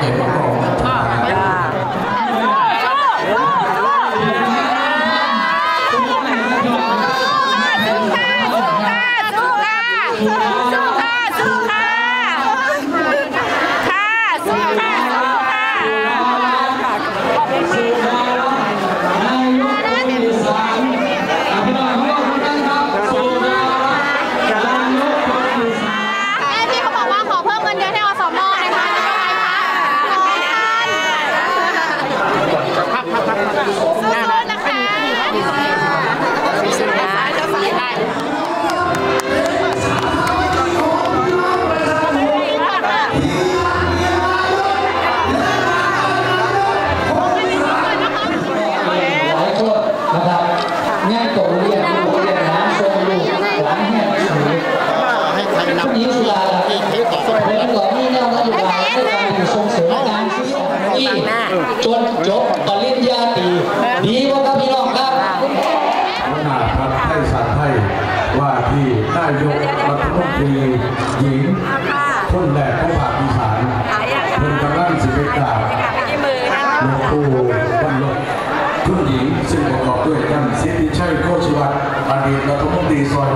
เอกประกอบจนจบปริญญาตรีดีกว่าครับพี่น้องครับหัวหน้าพรรคไทยสร้างไทยว่าที่นายกรัฐมนตรีหญิงคนแรกของภาคอีสานเพิ่นกำลังสิไปกราบหลวงปู่บรรลบคุณหญิงซึ่งประกอบด้วยท่านสิทธิชัยโคชวัฒน์อดีตรัฐมนตรีซอย